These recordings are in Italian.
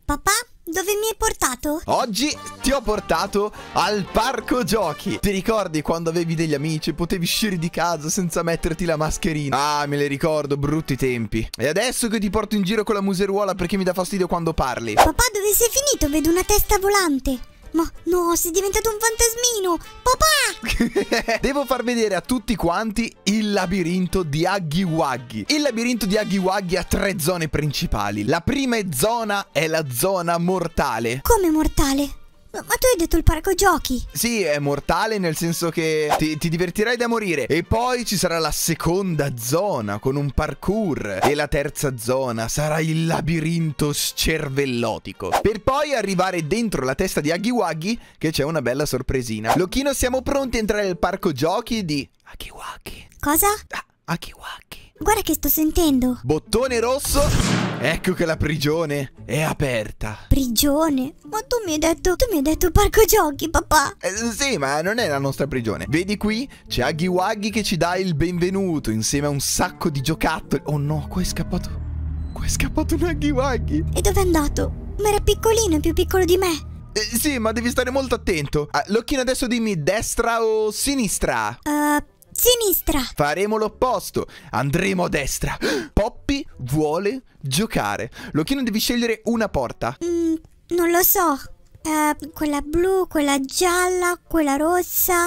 Papà, dove mi hai portato? Oggi ti ho portato al parco giochi. Ti ricordi quando avevi degli amici e potevi uscire di casa senza metterti la mascherina? Ah, me le ricordo, brutti tempi. E adesso che ti porto in giro con la museruola perché mi dà fastidio quando parli. Papà, dove sei finito? Vedo una testa volante. Ma no, sei diventato un fantasmino. Papà! Devo far vedere a tutti quanti il labirinto di Huggy Wuggy. Il labirinto di Huggy Wuggy ha 3 zone principali. La prima zona è la zona mortale. Come mortale? Ma tu hai detto il parco giochi. Sì, è mortale nel senso che ti divertirai da morire. E poi ci sarà la seconda zona con un parkour. E la terza zona sarà il labirinto scervellotico. Per poi arrivare dentro la testa di Huggy Wuggy, che c'è una bella sorpresina. Lochino, siamo pronti a entrare nel parco giochi di Huggy Wuggy. Cosa? Huggy Wuggy. Guarda che sto sentendo. Bottone rosso. Ecco che la prigione è aperta. Prigione? Ma tu mi hai detto parco giochi, papà. Sì, ma non è la nostra prigione. Vedi qui? C'è Huggy Wuggy che ci dà il benvenuto insieme a un sacco di giocattoli. Oh no, qua è scappato. Qua è scappato un Huggy Wuggy. E dove è andato? Ma era piccolino, è più piccolo di me. Sì, ma devi stare molto attento. Lochino, adesso dimmi destra o sinistra? Sinistra. Faremo l'opposto. Andremo a destra. Poppy vuole giocare. Lochino, devi scegliere una porta. Non lo so. Quella blu, quella gialla, quella rossa.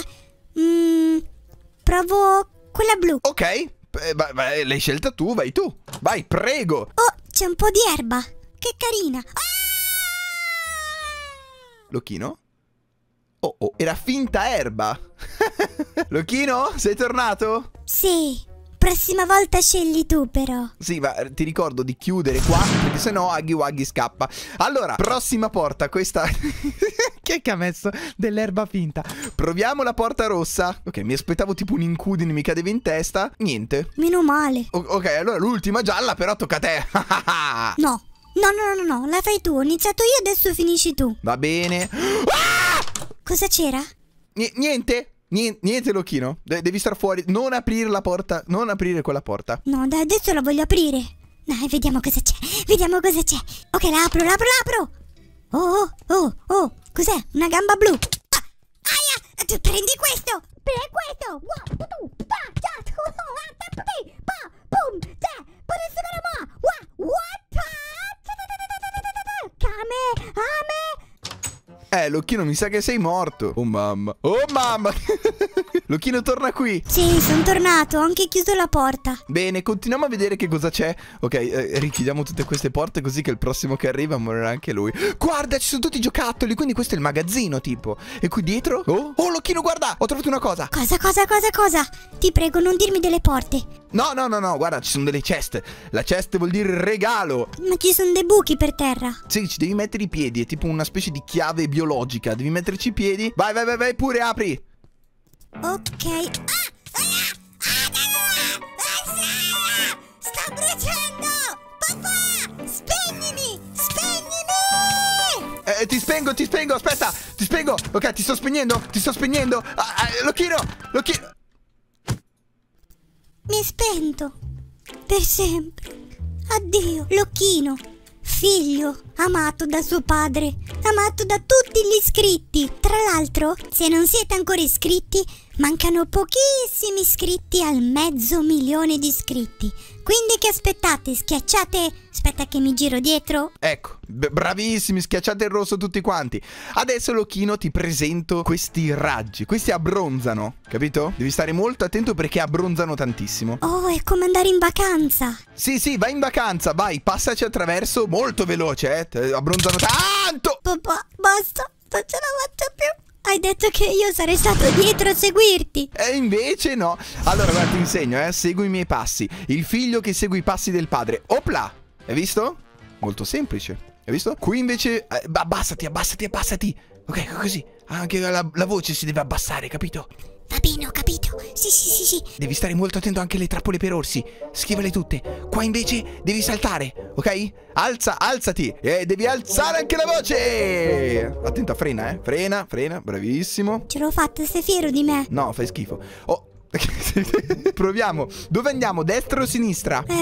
Provo quella blu. Ok, l'hai scelta tu, vai tu. Vai, prego. Oh, c'è un po' di erba. Che carina. Lochino? Oh, era finta erba. Lochino, sei tornato? Sì, prossima volta scegli tu però. Sì, ma ti ricordo di chiudere qua, perché sennò Huggy Wuggy scappa. Allora, prossima porta, questa... Chi è che ha messo dell'erba finta? Proviamo la porta rossa. Ok, mi aspettavo tipo un'incudine mi cadeva in testa. Niente. Meno male. Ok, allora l'ultima gialla però tocca a te. No. No, la fai tu. Ho iniziato io, adesso finisci tu. Va bene. Cosa c'era? Niente, Lochino. Devi star fuori. Non aprire la porta. Non aprire quella porta. No, dai, adesso la voglio aprire. Dai, vediamo cosa c'è. Ok, la apro. Oh. Cos'è? Una gamba blu. Aia! Prendi questo. Lochino, mi sa che sei morto. Oh mamma. Lochino, torna qui. Sì, sono tornato. Ho anche chiuso la porta. Bene, continuiamo a vedere che cosa c'è. Ok, richiudiamo tutte queste porte così che il prossimo che arriva morirà anche lui. Guarda, ci sono tutti i giocattoli. Quindi questo è il magazzino tipo. E qui dietro? Oh, Lochino, guarda, ho trovato una cosa. Cosa? Ti prego, non dirmi delle porte. No, guarda, ci sono delle chest. La chest vuol dire regalo. Ma ci sono dei buchi per terra. Sì, ci devi mettere i piedi. È tipo una specie di chiave biologica. Devi metterci i piedi. Vai, pure apri. Ok. Sto bruciando! Papà! Spegnimi! Ti spengo, aspetta. Ti spengo. Ok, ti sto spegnendo. Lochino. Mi è spento. Per sempre. Addio, Lochino. Figlio, amato da suo padre, amato da tutti gli iscritti. Tra l'altro, se non siete ancora iscritti, mancano pochissimi iscritti al 500.000 di iscritti. Quindi che aspettate? Schiacciate... Aspetta che mi giro dietro. Ecco, bravissimi, schiacciate il rosso tutti quanti. Adesso, Lochino, ti presento questi raggi. Questi abbronzano, capito? Devi stare molto attento perché abbronzano tantissimo. Oh, è come andare in vacanza. Sì, vai in vacanza, vai, passaci attraverso molto veloce, abbronzano tanto. Papà, basta, non ce la faccio più. Hai detto che io sarei stato dietro a seguirti. E invece no. Allora, guarda, ti insegno, segui i miei passi. Il figlio che segue i passi del padre. Opla! Hai visto? Molto semplice. Hai visto? Qui invece... abbassati. Ok, così. Anche la voce si deve abbassare, capito? Va bene, ho capito. Sì. Devi stare molto attento anche alle trappole per orsi. Schivale tutte. Qua invece devi saltare, ok? Alzati. E devi alzare anche la voce. Attento, frena, Frena, bravissimo. Ce l'ho fatta, sei fiero di me? No, fai schifo. Oh. Proviamo. Dove andiamo? Destra o sinistra?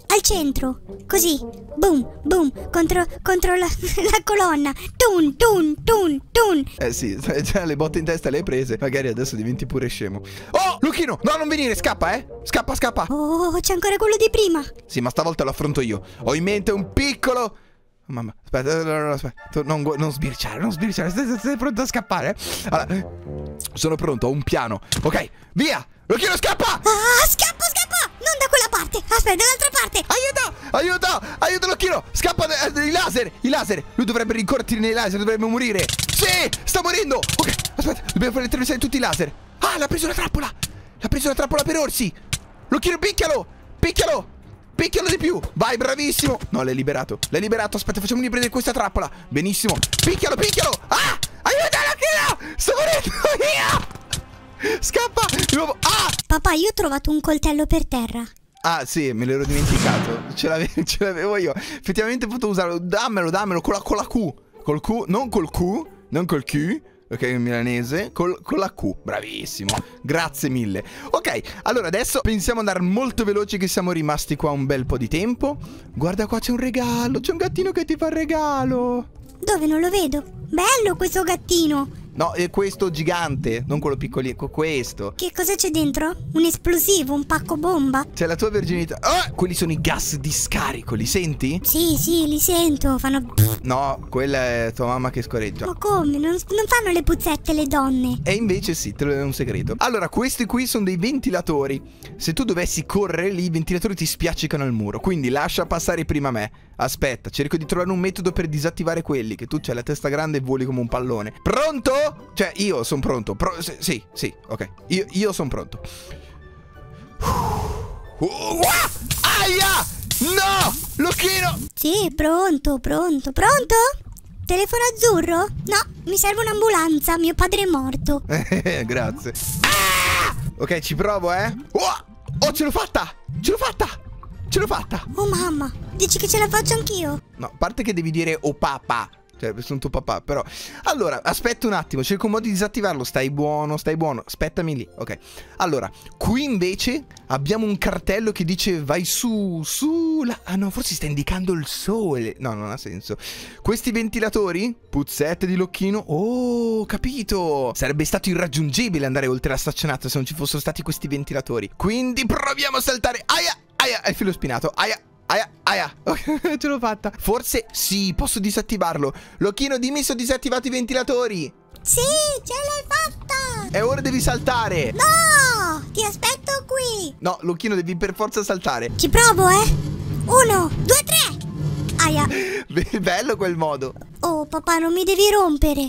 al centro. Così. Boom, boom. Contro la colonna. Tun, tun, tun, tun. Sì, già le botte in testa le hai prese. Magari adesso diventi pure scemo. Oh, Lucchino, no, non venire, scappa, Scappa, scappa. Oh, c'è ancora quello di prima. Sì, ma stavolta lo affronto io. Ho in mente un piccolo... Mamma, aspetta. Non sbirciare, Sei pronto a scappare? Allora, sono pronto, ho un piano. Ok, via! Lucchino, scappa! Ah, scappa! Non da quella parte. Aspetta, dall'altra parte. Aiuto, Lucchino! Scappa, i laser! Lui dovrebbe rincorrere nei laser, dovrebbe morire. Sì, sta morendo. Ok, aspetta, dobbiamo fare attraversare tutti i laser. Ah, l'ha preso la trappola. Per orsi. Lucchino, picchialo di più. Vai, bravissimo. No, l'hai liberato. Aspetta, facciamo riprendere questa trappola. Benissimo. Picchialo. Ah, aiuto, Lucchino. Sto morendo io. Scappa di nuovo. Ah! Papà, io ho trovato un coltello per terra. Ah, sì, me l'ero dimenticato. Ce l'avevo io. Effettivamente potevo usarlo. Dammelo con la Q. Col Q, non col Q. Ok, in milanese. Con la Q. Bravissimo. Grazie mille. Ok, allora adesso pensiamo ad andare molto veloci, che siamo rimasti qua un bel po' di tempo. Guarda qua, c'è un regalo. C'è un gattino che ti fa il regalo. Dove? Non lo vedo. Bello questo gattino. No, è questo gigante, non quello piccolino, questo. Che cosa c'è dentro? Un esplosivo, un pacco bomba? C'è la tua verginità. Ah, quelli sono i gas di scarico, li senti? Sì, li sento, fanno... No, quella è tua mamma che scoreggia. Ma come? Non fanno le puzzette le donne? E invece sì, te lo è un segreto. Allora, questi qui sono dei ventilatori. Se tu dovessi correre lì, i ventilatori ti spiaccicano al muro. Quindi lascia passare prima me. Aspetta, cerco di trovare un metodo per disattivare quelli, che tu c'hai la testa grande e voli come un pallone. Pronto? Cioè, io sono pronto. Sì, ok. Io sono pronto. Aia! No! Lucchino! Sì, pronto? Telefono azzurro? No, mi serve un'ambulanza, mio padre è morto. Grazie. Ah! Ok, ci provo, Oh, ce l'ho fatta! Oh mamma, dici che ce la faccio anch'io? No, a parte che devi dire oh papà. Cioè, sono tuo papà, però. Allora, aspetta un attimo, cerco un modo di disattivarlo. Stai buono. Aspettami lì, ok. Allora, qui invece abbiamo un cartello che dice vai su. Ah no, forse sta indicando il sole. No, non ha senso. Questi ventilatori, puzzette di Lucchino. Oh, capito. Sarebbe stato irraggiungibile andare oltre la staccionata se non ci fossero stati questi ventilatori. Quindi proviamo a saltare. Aia, è il filo spinato. Aia. Ok, ce l'ho fatta. Forse sì, posso disattivarlo. Lucchino, dimmi se ho disattivato i ventilatori. Sì, ce l'hai fatta. E ora devi saltare. No, ti aspetto qui. No, Lucchino, devi per forza saltare. Ci provo, 1, 2, 3. Aia. Bello quel modo. Oh, papà, non mi devi rompere.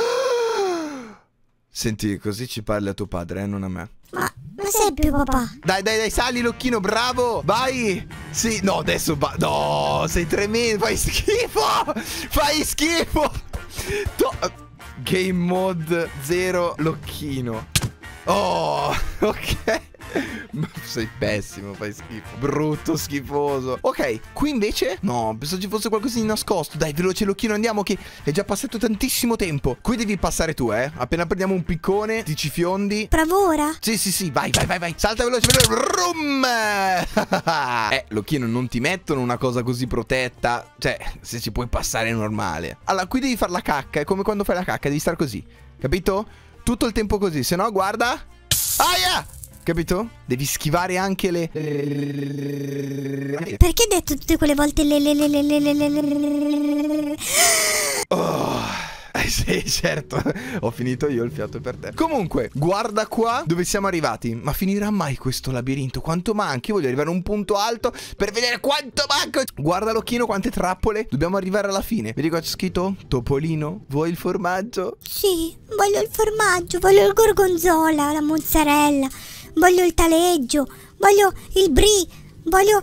Senti, così ci parli a tuo padre, non a me. Ma sei più papà. Dai, sali, Lucchino, bravo. Vai. Sì, no, adesso va. No, sei tremendo. Fai schifo. Game mode 0, Lucchino. Oh, ok. Sei pessimo, fai schifo. Brutto, schifoso. Ok, qui invece no, penso ci fosse qualcosa di nascosto. Dai, veloce Lucchino, andiamo che è già passato tantissimo tempo. Qui devi passare tu, appena prendiamo un piccone ti ci fiondi. Provo ora? Sì, vai. Salta veloce. Rum. Lucchino, non ti mettono una cosa così protetta. Cioè, se ci puoi passare è normale. Allora, qui devi fare la cacca. È come quando fai la cacca, devi stare così. Capito? Tutto il tempo così, se no guarda. Aia! Capito? Devi schivare anche le... Perché hai detto tutte quelle volte Oh, sì, certo. Ho finito io il fiato per te. Comunque, guarda qua dove siamo arrivati. Ma finirà mai questo labirinto? Quanto manca? Io voglio arrivare a un punto alto per vedere quanto manca. Guarda Lucchino, quante trappole. Dobbiamo arrivare alla fine. Vedi qua c'è scritto? Topolino, vuoi il formaggio? Sì, voglio il formaggio. Voglio il gorgonzola, la mozzarella. Voglio il taleggio, voglio il brie, voglio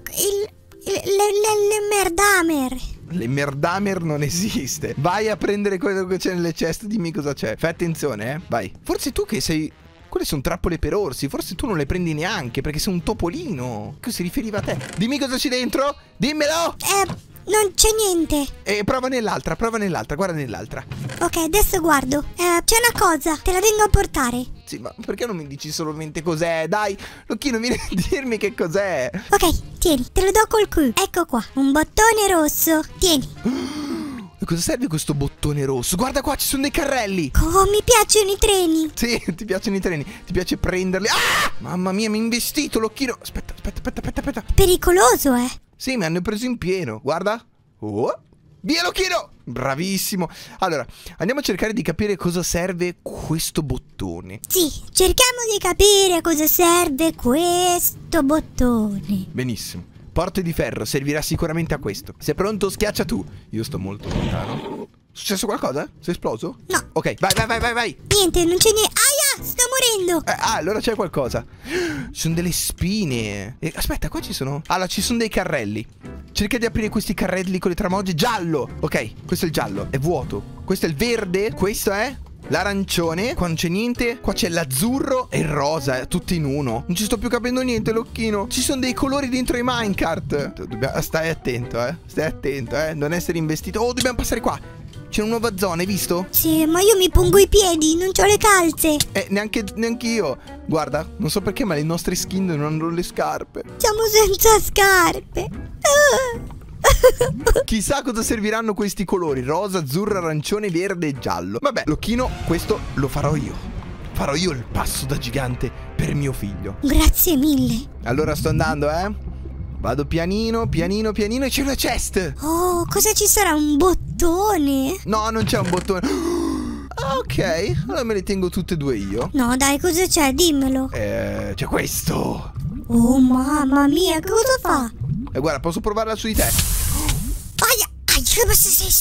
le merdamer. Le merdamer non esiste. Vai a prendere quello che c'è nelle ceste, dimmi cosa c'è. Fai attenzione, vai. Forse tu che sei... Quelle sono trappole per orsi, forse tu non le prendi neanche perché sei un topolino. Che si riferiva a te. Dimmi cosa c'è dentro, dimmelo. Non c'è niente. Prova nell'altra, guarda nell'altra. Ok, adesso guardo. C'è una cosa, te la vengo a portare. Sì, ma perché non mi dici solamente cos'è? Dai, Lucchino, vieni a dirmi che cos'è. Ok, tieni, te lo do col Q. Ecco qua, un bottone rosso. Tieni. E cosa serve questo bottone rosso? Guarda qua, ci sono dei carrelli. Oh, mi piacciono i treni. Sì, ti piacciono i treni, ti piace prenderli. Ah! Mamma mia, mi ha investito, Lucchino. Aspetta. Pericoloso, Sì, mi hanno preso in pieno, guarda. Oh. Via, Lucchino! Bravissimo. Allora, andiamo a cercare di capire cosa serve questo bottone. Sì, cerchiamo di capire cosa serve questo bottone. Benissimo. Porte di ferro, servirà sicuramente a questo. Sei pronto? Schiaccia tu. Io sto molto lontano. È successo qualcosa? Sei esploso? No. Ok, vai. Niente, non c'è niente. Aia, sto morendo. Allora c'è qualcosa. Ci sono delle spine. Aspetta, qua ci sono... Allora, ci sono dei carrelli. Cerca di aprire questi carrelli con le tramoge. Giallo. Ok, questo è il giallo. È vuoto. Questo è il verde. Questo è l'arancione. Qua non c'è niente. Qua c'è l'azzurro e il rosa, tutti in uno. Non ci sto più capendo niente, Lucchino. Ci sono dei colori dentro i minecart. Stai attento, Stai attento, Non essere investito. Oh, dobbiamo passare qua. C'è una nuova zona, hai visto? Sì, ma io mi pongo i piedi, non c'ho le calze. Neanche io. Guarda, non so perché, ma le nostre skin non hanno le scarpe. Siamo senza scarpe. Chissà cosa serviranno questi colori: rosa, azzurro, arancione, verde e giallo. Vabbè, Lucchino, questo lo farò io. Farò io il passo da gigante per mio figlio. Grazie mille. Allora sto andando, Vado pianino e c'è una chest. Oh, cosa ci sarà? Un bottone? No, non c'è un bottone. Ah, ok, allora me le tengo tutte e due io. No, dai, cosa c'è? Dimmelo. C'è questo. Oh, mamma mia, che cosa fa? Guarda, posso provarla su di te. Aia, come se sei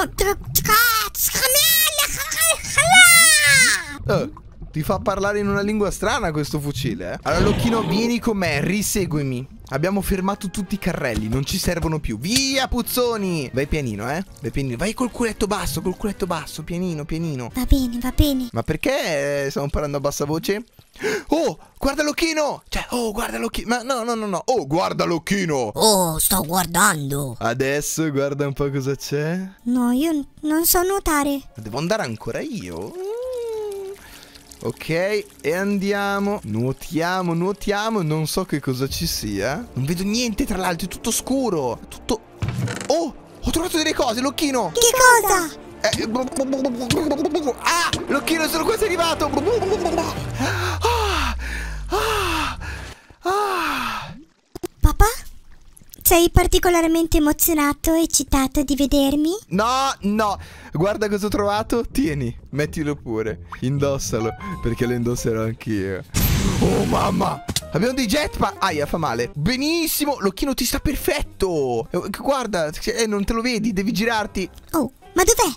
Ti fa parlare in una lingua strana questo fucile, Allora, Lucchino, vieni con me, riseguimi. Abbiamo fermato tutti i carrelli, non ci servono più. Via, puzzoni! Vai pianino, Vai pianino. Vai col culetto basso, pianino. Va bene. Ma perché stiamo parlando a bassa voce? Oh, guarda Lucchino! Guarda Lucchino. Ma no. Oh, guarda Lucchino! Oh, sto guardando. Adesso guarda un po' cosa c'è. No, io non so nuotare. Devo andare ancora io? Ok, e andiamo. Nuotiamo. Non so che cosa ci sia. Non vedo niente, tra l'altro, è tutto scuro. Tutto... Oh, ho trovato delle cose, Lucchino. Che cosa? Ah, Lucchino, sono quasi arrivato. Papà? Sei particolarmente emozionato e eccitato di vedermi? No, guarda cosa ho trovato. Tieni, mettilo pure. Indossalo, perché lo indosserò anch'io. Oh mamma, abbiamo dei jetpack. Aia, fa male. Benissimo, Lucchino ti sta perfetto. Guarda, non te lo vedi, devi girarti. Oh, ma dov'è?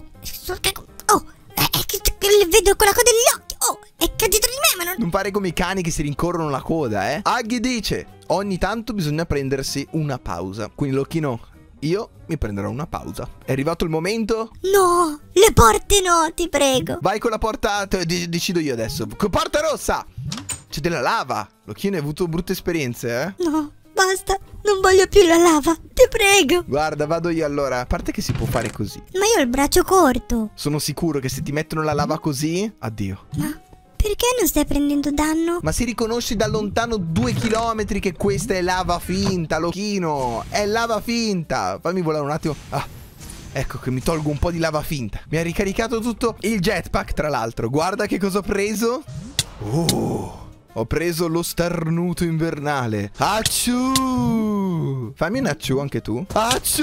Vedo con la coda degli occhi. Oh, è caduto di me, ma non... Non fare come i cani che si rincorrono la coda, Aghi dice: ogni tanto bisogna prendersi una pausa. Quindi, Lucchino, io mi prenderò una pausa. È arrivato il momento? No, le porte no, ti prego. Vai con la porta, decido io adesso. Porta rossa! C'è della lava. Lucchino, hai avuto brutte esperienze, No, basta, non voglio più la lava, ti prego. Guarda, vado io allora. A parte che si può fare così. Ma io ho il braccio corto. Sono sicuro che se ti mettono la lava così, addio. Ma perché non stai prendendo danno? Ma si riconosci da lontano 2 chilometri che questa è lava finta, Lucchino. È lava finta. Fammi volare un attimo. Ecco che mi tolgo un po' di lava finta. Mi ha ricaricato tutto il jetpack, tra l'altro. Guarda che cosa ho preso. Ho preso lo starnuto invernale. Acciù! Fammi un acciù anche tu. Acciù!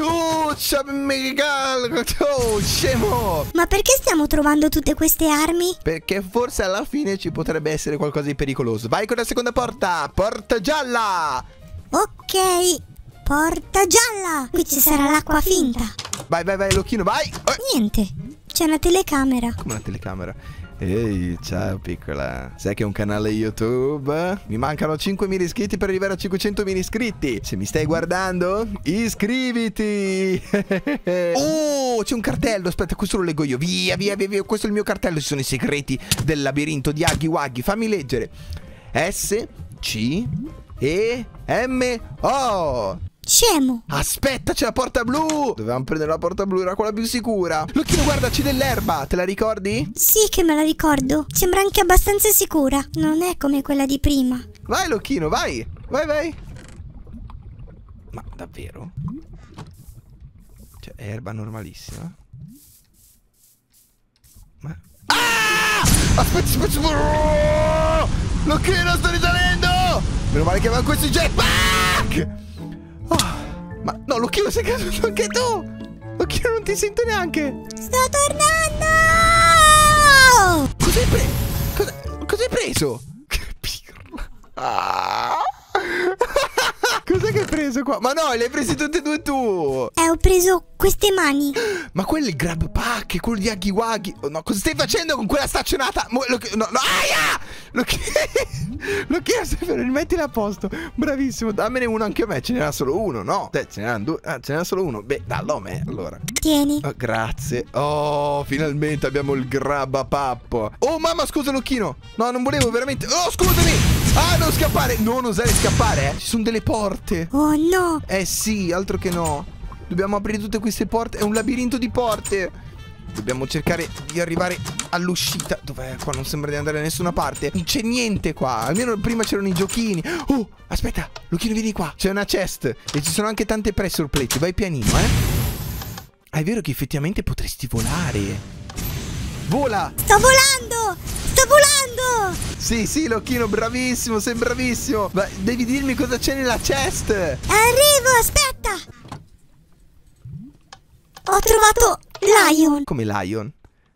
Oh, scemo! Ma perché stiamo trovando tutte queste armi? Perché forse alla fine ci potrebbe essere qualcosa di pericoloso. Vai con la seconda porta. Porta gialla. Ok, porta gialla. Qui ci sarà l'acqua finta. Vai, Lucchino, vai. Niente, c'è una telecamera. Come una telecamera? Ehi, ciao piccola. Sai che è un canale YouTube? Mi mancano 5.000 iscritti per arrivare a 500.000 iscritti. Se mi stai guardando, iscriviti. Oh, c'è un cartello. Aspetta, questo lo leggo io. Via. Questo è il mio cartello. Ci sono i segreti del labirinto di Huggy Wuggy. Fammi leggere. SCEMO. Scemo. Aspetta, c'è la porta blu. Dovevamo prendere la porta blu, era quella più sicura. Lucchino, guarda, c'è dell'erba, te la ricordi? Sì che me la ricordo. Sembra anche abbastanza sicura. Non è come quella di prima. Vai Lucchino, vai. Vai. Ma davvero? Cioè, è erba normalissima. Ma... Ah! Aspetta. Lucchino, sto risalendo. Meno male che aveva questo jetpack. Oh, ma no, Lucchino, sei caduto anche tu. Lucchino, non ti sento neanche. Sto tornando. Cos'hai preso? Che pirla. Ah. Cos'è che hai preso qua? Ma no, li hai presi tutti e due tu. Ho preso queste mani. Ma quello è il grab pack, quello di Huggy Wuggy. Oh, no, cosa stai facendo con quella staccionata? No, aia! Lucchino, rimettila a posto. Bravissimo, dammene uno anche a me. Ce n'era solo uno, no? Ce n'erano due. Ah, ce n'era solo uno. Beh, dallo a me, allora. Tieni. Oh, grazie. Oh, finalmente abbiamo il grab a pappo. Oh, mamma, scusa, Lucchino. No, non volevo veramente. Oh, scusami. Ah, non scappare. Non osare scappare, Ci sono delle porte. Oh no. Sì, altro che no. Dobbiamo aprire tutte queste porte. È un labirinto di porte. Dobbiamo cercare di arrivare all'uscita. Dov'è? Qua non sembra di andare da nessuna parte. Non c'è niente qua. Almeno prima c'erano i giochini. Oh, aspetta, Lucchino, vieni qua. C'è una chest e ci sono anche tante pressure plate. Vai pianino, Ah, è vero che effettivamente potresti volare. Vola. Sto volando. Sì, Lucchino, bravissimo, sei bravissimo. Ma devi dirmi cosa c'è nella chest. Arrivo, aspetta. Ho trovato Lion. Come Lion?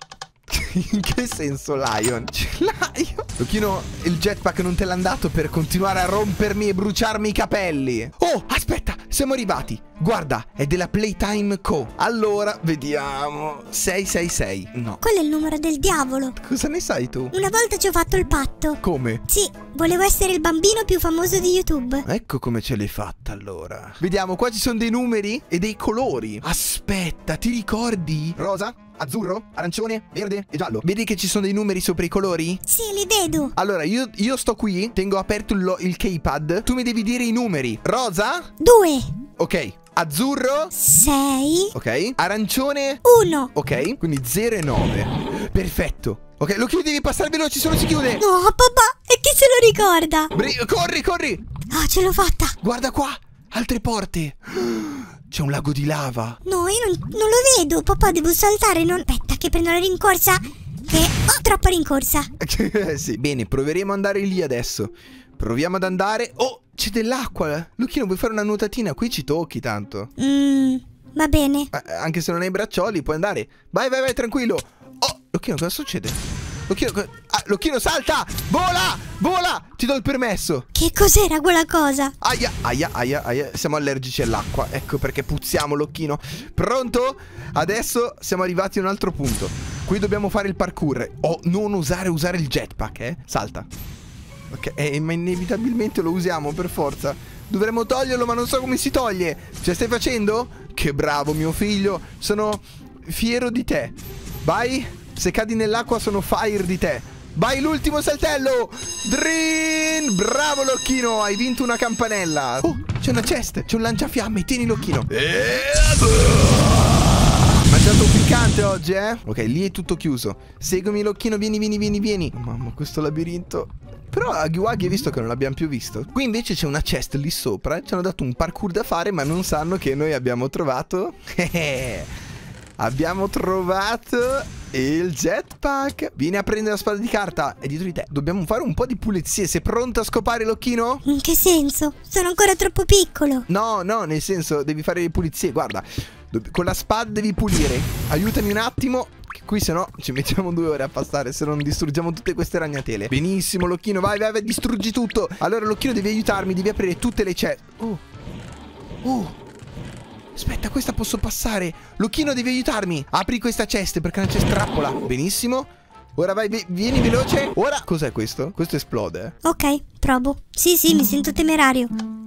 In che senso Lion? Lion? Lucchino, il jetpack non te l'ha dato per continuare a rompermi e bruciarmi i capelli. Oh, aspetta, siamo arrivati. Guarda, è della Playtime Co. Allora, vediamo. 666. No. Quello è il numero del diavolo. Cosa ne sai tu? Una volta ci ho fatto il patto. Come? Sì, volevo essere il bambino più famoso di YouTube. Ecco come ce l'hai fatta allora. Vediamo, qua ci sono dei numeri e dei colori. Aspetta, ti ricordi? Rosa, azzurro, arancione, verde e giallo. Vedi che ci sono dei numeri sopra i colori? Sì, li vedo. Allora, io sto qui, tengo aperto il keypad. Tu mi devi dire i numeri. Rosa? 2. Ok. Azzurro? 6. Ok. Arancione? 1. Ok. Quindi 0 e 9. Perfetto. Ok, lo chiudi, devi passare veloce, se no si chiude. No, papà, e chi se lo ricorda? Corri. Ah, ce l'ho fatta. Guarda qua, altre porte. C'è un lago di lava. No, io non lo vedo. Papà, devo saltare. Aspetta che prendo la rincorsa. Che ho troppa rincorsa. Sì. Bene, proveremo ad andare lì adesso. Proviamo ad andare. Oh, c'è dell'acqua. Lucchino, vuoi fare una nuotatina? Qui ci tocchi tanto. Va bene. Anche se non hai braccioli puoi andare. Vai, tranquillo. Oh, Lucchino, cosa succede? Lucchino, salta! Vola! Ti do il permesso. Che cos'era quella cosa? Aia. Siamo allergici all'acqua. Ecco perché puzziamo, Lucchino. Pronto? Adesso siamo arrivati a un altro punto. Qui dobbiamo fare il parkour. Oh, non usare il jetpack, Salta. Ok, ma inevitabilmente lo usiamo per forza. Dovremmo toglierlo, ma non so come si toglie. Ce la stai facendo? Che bravo, mio figlio. Sono fiero di te. Vai. Se cadi nell'acqua sono fire di te. Vai, l'ultimo saltello. Drin. Bravo, Lucchino. Hai vinto una campanella. Oh, c'è una chest. C'è un lanciafiamme. Tieni, Lucchino. Mangiato piccante oggi, Ok, lì è tutto chiuso. Seguimi, Lucchino. Vieni. Mamma, questo labirinto. Però Huggy Wuggy hai visto che non l'abbiamo più visto. Qui invece c'è una chest lì sopra. Ci hanno dato un parkour da fare, ma non sanno che noi abbiamo trovato abbiamo trovato il jetpack. Vieni a prendere la spada di carta. È dietro di te. Dobbiamo fare un po' di pulizie. Sei pronto a scopare, Lucchino? In che senso? Sono ancora troppo piccolo. No, nel senso devi fare le pulizie. Guarda, con la spada devi pulire. Aiutami un attimo, che qui se no ci mettiamo 2 ore a passare, se non distruggiamo tutte queste ragnatele. Benissimo, Lucchino, vai, distruggi tutto. Allora, Lucchino, devi aiutarmi, devi aprire tutte le chest. Aspetta, questa posso passare. Lucchino, devi aiutarmi. Apri questa chest perché non c'è trappola. Benissimo. Ora vai, vieni veloce. Ora, cos'è questo? Questo esplode. Ok, provo. Sì, mi sento temerario.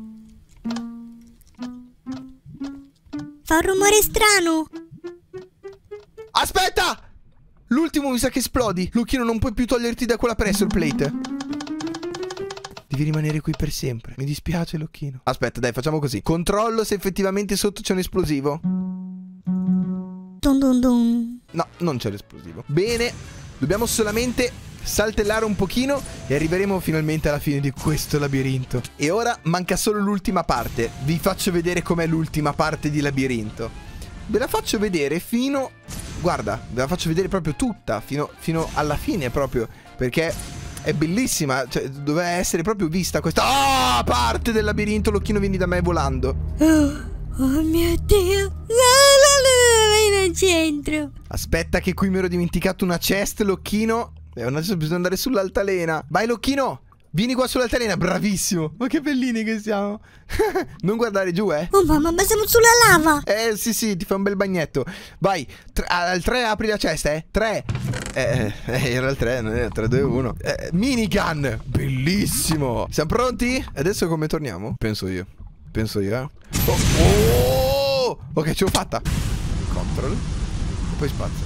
Fa un rumore strano. Aspetta! L'ultimo mi sa che esplodi. Lucchino, non puoi più toglierti da quella pressure plate. Devi rimanere qui per sempre. Mi dispiace, Locchino. Aspetta, dai, facciamo così. Controllo se effettivamente sotto c'è un esplosivo. Dun dun dun. No, non c'è l'esplosivo. Bene, dobbiamo solamente saltellare un pochino e arriveremo finalmente alla fine di questo labirinto. E ora manca solo l'ultima parte. Vi faccio vedere com'è l'ultima parte di labirinto. Ve la faccio vedere fino... Guarda, ve la faccio vedere proprio tutta, fino alla fine proprio, perché è bellissima, cioè doveva essere proprio vista questa parte del labirinto. Locchino, vieni da me volando. Oh mio Dio. No, non c'entro. Aspetta che qui mi ero dimenticato una chest, Locchino. Adesso bisogna andare sull'altalena. Vai, Locchino, vieni qua sull'altalena. Bravissimo. Ma che bellini che siamo. Non guardare giù, Oh mamma, ma siamo sulla lava. Sì, ti fa un bel bagnetto. Vai, al 3 apri la cesta, 3. Era il 3, non era 3, 2, 1. Minigun, bellissimo. Siamo pronti? Adesso come torniamo? Penso io, Oh! Ok, ce l'ho fatta. Control. E poi spazio.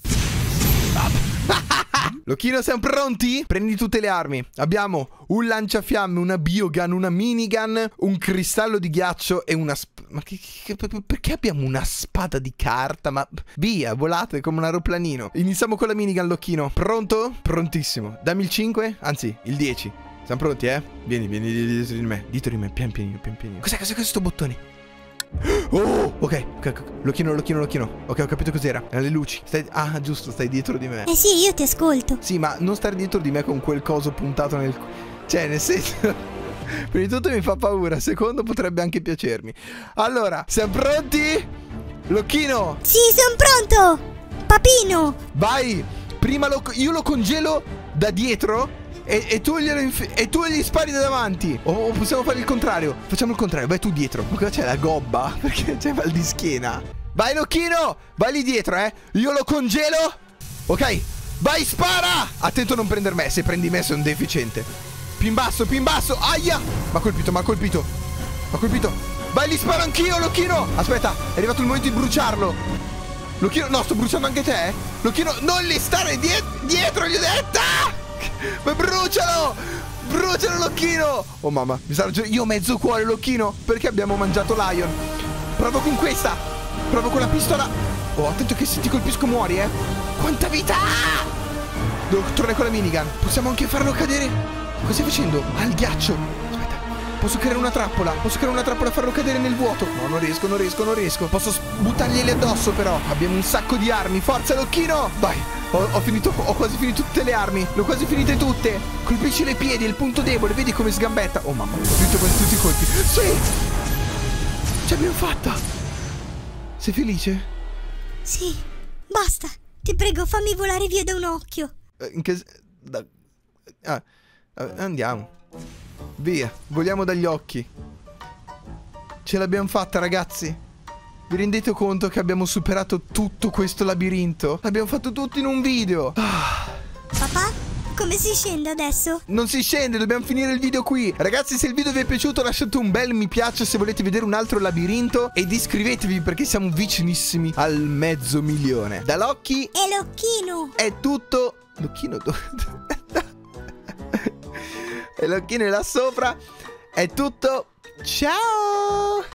Locchino, siamo pronti? Prendi tutte le armi. Abbiamo un lanciafiamme, una biogun, una minigun, un cristallo di ghiaccio e una ma perché abbiamo una spada di carta? Ma via, volate come un aeroplanino. Iniziamo con la minigun, Locchino. Pronto? Prontissimo. Dammi il 5, anzi il 10. Siamo pronti, Vieni dietro di me, pian pianino. Cos'è questo bottone? Oh, ok. Locchino. Ok, ho capito cos'era. Erano le luci. Giusto, stai dietro di me. Sì, io ti ascolto. Sì, ma non stare dietro di me con quel coso puntato nel... Cioè, nel senso... Prima di tutto mi fa paura. Secondo, potrebbe anche piacermi. Allora, siamo pronti? Locchino. Sì, sono pronto. Papino. Vai. Prima io lo congelo da dietro e tu gli spari da davanti. O possiamo fare il contrario. Facciamo il contrario. Vai tu dietro. Ma cosa c'è, la gobba? Perché c'è mal di schiena. Vai, Locchino. Vai lì dietro, Io lo congelo. Ok. Vai, spara. Attento a non prendere me. Se prendi me sei un deficiente. Più in basso. Aia. Mi ha colpito. Vai, li sparo anch'io, Locchino. Aspetta, è arrivato il momento di bruciarlo. Locchino, no, sto bruciando anche te. Locchino, non li stare dietro, gli ho detto. Ma brucialo, Locchino. Oh mamma, io ho mezzo cuore, Locchino, perché abbiamo mangiato Lion. Provo con questa. Provo con la pistola. Oh, attento che se ti colpisco muori, Quanta vita. Devo tornare con la minigun. Possiamo anche farlo cadere. Cosa stai facendo? Al ghiaccio. Aspetta, posso creare una trappola e farlo cadere nel vuoto. No, non riesco. Posso buttargliele addosso, però. Abbiamo un sacco di armi. Forza, Locchino. Vai. Ho quasi finito tutte le armi. Le ho quasi finite tutte. Colpisci le piedi, è il punto debole. Vedi come sgambetta. Oh mamma, ho finito quasi tutti i colpi. Sì, ce l'abbiamo fatta. Sei felice? Sì, basta. Ti prego, fammi volare via da un occhio. Andiamo. Via, voliamo dagli occhi. Ce l'abbiamo fatta, ragazzi. Vi rendete conto che abbiamo superato tutto questo labirinto? L'abbiamo fatto tutto in un video. Papà, come si scende adesso? Non si scende, dobbiamo finire il video qui. Ragazzi, se il video vi è piaciuto lasciate un bel mi piace se volete vedere un altro labirinto. Ed iscrivetevi perché siamo vicinissimi al 500.000. Da Locky e Locchino è tutto. Locchino e Locchino è là sopra. È tutto. Ciao.